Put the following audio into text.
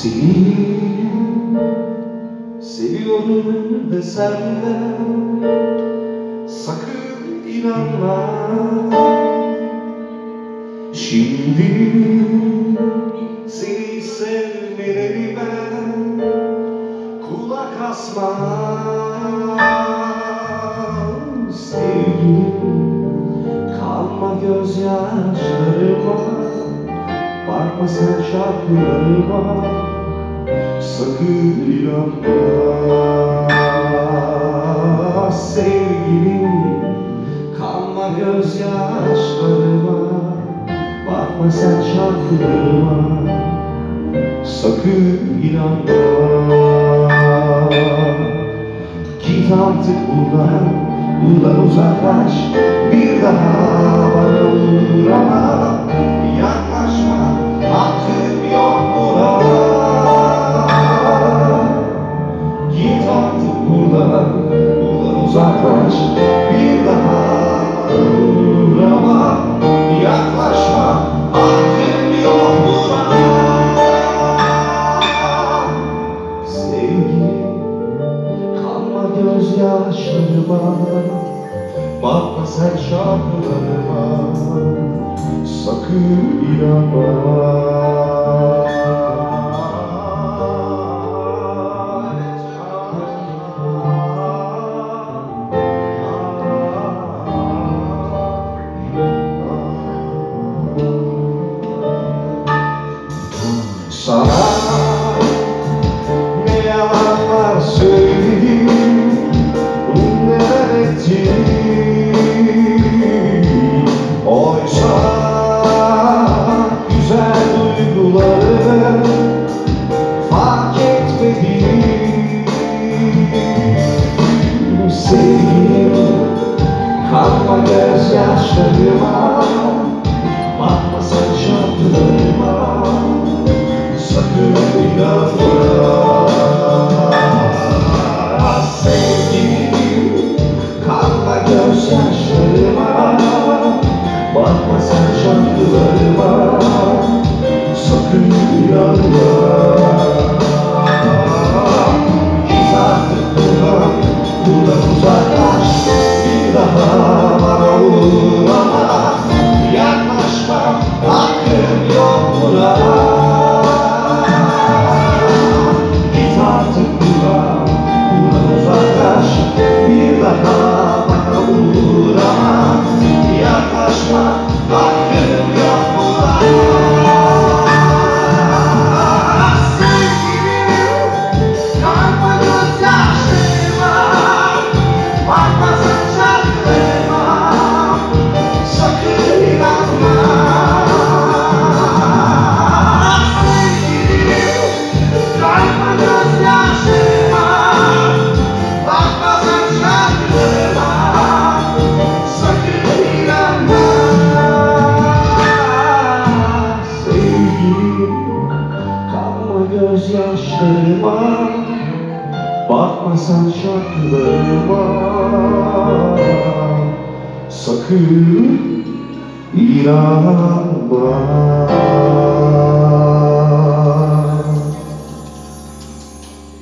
Seni seviyorum desem de sakın inanma. Şimdi seni sevmelerime kulak asma. Sevgilim, kalma gözyaşlarıma, bakma sen şarkılarıma, sakın inanma. Sevgilim, kalma gözyaşlarıma, bakma sen şarkılarıma, sakın inanma. Git artık buradan uzaklaş, bir daha bana uğrama. Yaklaşma, hakkım yok buna. Git artık buradan uzaklaş, bir daha bana uğrama. Yaklaşma, hakkım yok buna. Sevgilim, kalma gözyaşlarıma, bakma sen şarkılarıma, sakın inanma. Sana ne yalanlar söyledim, neler ettim. Oysa güzel duyguları fark etmedim. Sevgilim, kalma gözyaşlarıma, bakma sen şarkılarıma, sakın inanma. Sevgilim, kalma gözyaşlarıma, bakma sen şarkılarıma, sakın inanma. Git artık buradan uzaklaş, bir daha bana uğrama. Yaklaşma, hakkım yok buna. Git artık buradan uzaklaş, bir daha bana uğrama. Yaklaşma, hakkım yok buna. Sevgilim, kalma gözyaşlarıma, bakma sen şarkılarıma, sakın inanma. Sevgilim, kalma gözyaşlarıma, bakma sen şarkılarıma, sakın inanma. Sevgilim, kalma gözyaşlarıma, bakma sen şarkılarıma, sakın inanma.